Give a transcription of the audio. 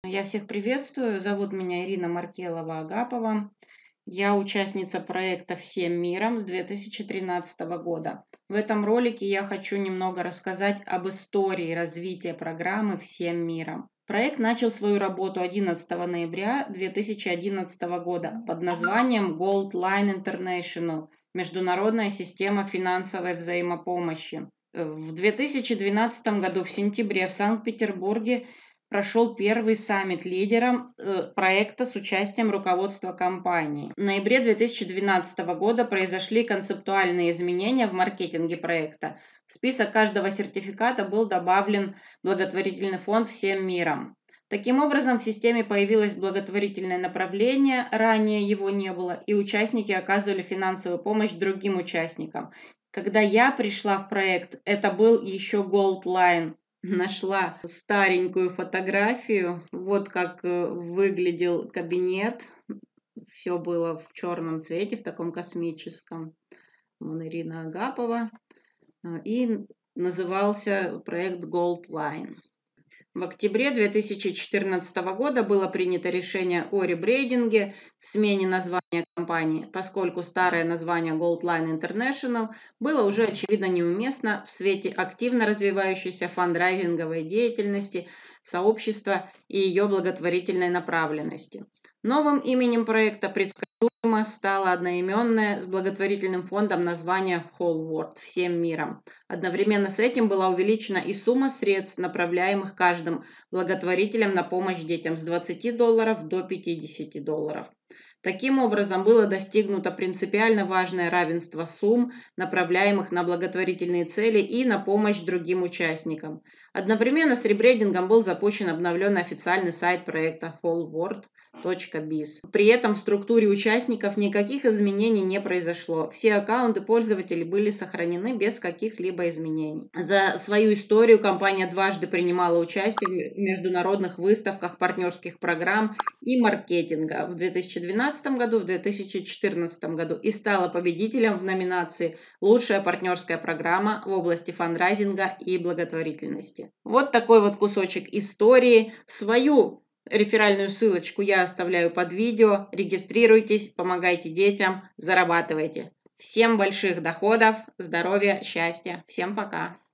Я всех приветствую. Зовут меня Ирина Маркелова-Агапова. Я участница проекта «Всем миром» с 2013 года. В этом ролике я хочу немного рассказать об истории развития программы «Всем миром». Проект начал свою работу 11 ноября 2011 года под названием Gold Line International – Международная система финансовой взаимопомощи. В 2012 году в сентябре в Санкт-Петербурге прошел первый саммит лидеров проекта с участием руководства компании. В ноябре 2012 года произошли концептуальные изменения в маркетинге проекта. В список каждого сертификата был добавлен благотворительный фонд «Всем миром». Таким образом, в системе появилось благотворительное направление, ранее его не было, и участники оказывали финансовую помощь другим участникам. Когда я пришла в проект, это был еще Gold Line. Нашла старенькую фотографию. Вот как выглядел кабинет. Все было в черном цвете, в таком космическом. Вон Ирина Агапова. И назывался проект Gold Line. В октябре 2014 года было принято решение о ребрендинге, смене названия компании, поскольку старое название Gold Line International было уже очевидно неуместно в свете активно развивающейся фандрайзинговой деятельности сообщества и ее благотворительной направленности. Новым именем проекта предсказуемо стало одноименное с благотворительным фондом название Whole World – «Всем миром». Одновременно с этим была увеличена и сумма средств, направляемых каждым благотворителем на помощь детям с $20 до $50. Таким образом, было достигнуто принципиально важное равенство сумм, направляемых на благотворительные цели и на помощь другим участникам. Одновременно с ребрендингом был запущен обновленный официальный сайт проекта wholeworld.biz. При этом в структуре участников никаких изменений не произошло. Все аккаунты пользователей были сохранены без каких-либо изменений. За свою историю компания дважды принимала участие в международных выставках партнерских программ и маркетинга в 2012 году, в 2014 году и стала победителем в номинации «Лучшая партнерская программа в области фандрайзинга и благотворительности». Вот такой вот кусочек истории. Свою реферальную ссылочку я оставляю под видео. Регистрируйтесь, помогайте детям, зарабатывайте. Всем больших доходов, здоровья, счастья. Всем пока.